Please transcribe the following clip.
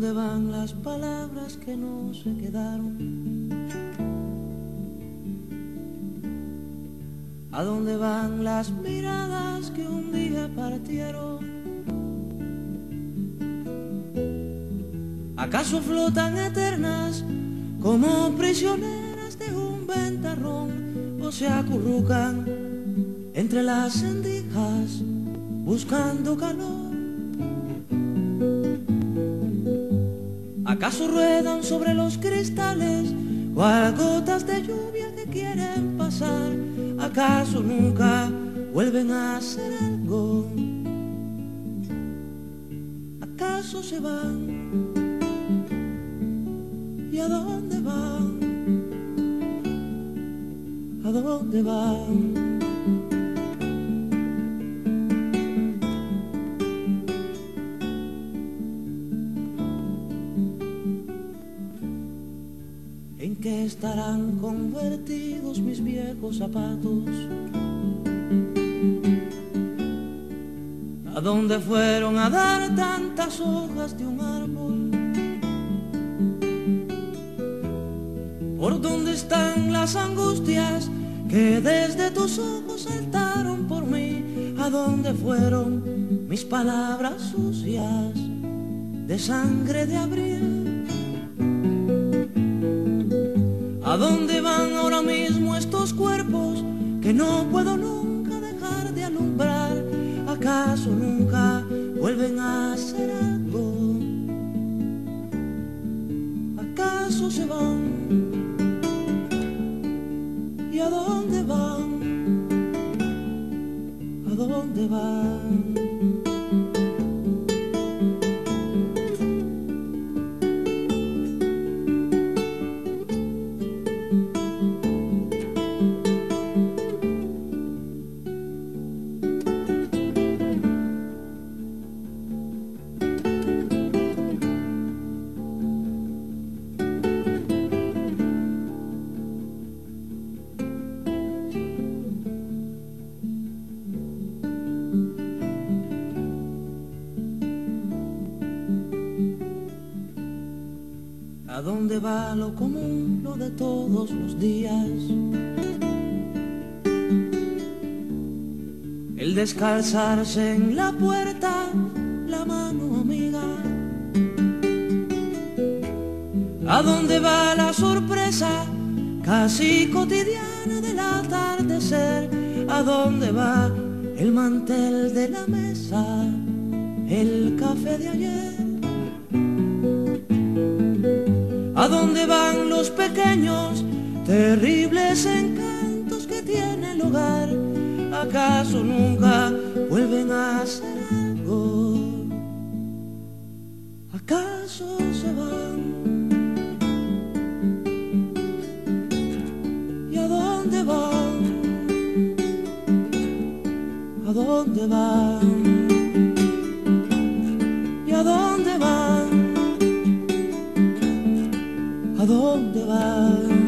dónde van las palabras que no se quedaron? ¿A dónde van las miradas que un día partieron? ¿Acaso flotan eternas como prisioneras de un ventarrón? ¿O se acurrucan entre las rendijas buscando calor? ¿Acaso ruedan sobre los cristales cual gotas de lluvia que quieren pasar? ¿Acaso nunca vuelven a hacer algo? ¿Acaso se van? ¿Y a dónde van? ¿A dónde van? ¿En qué estarán convertidos mis viejos zapatos? ¿A dónde fueron a dar tantas hojas de un árbol? ¿Por dónde están las angustias que desde tus ojos saltaron por mí? ¿A dónde fueron mis palabras sucias de sangre de abril? ¿A dónde van ahora mismo estos cuerpos que no puedo nunca dejar de alumbrar? ¿Acaso nunca vuelven a hacer algo? ¿Acaso se van? ¿Y a dónde van? ¿A dónde van? ¿A dónde va lo común, lo de todos los días? El descalzarse en la puerta, la mano amiga. ¿A dónde va la sorpresa casi cotidiana del atardecer? ¿A dónde va el mantel de la mesa, el café de ayer? ¿A dónde van los pequeños, terribles encantos que tiene el hogar? ¿Acaso nunca vuelven a hacer algo? ¿Acaso se van? ¿Y a dónde van? ¿A dónde van? ¿Y a dónde van? ¿A dónde van?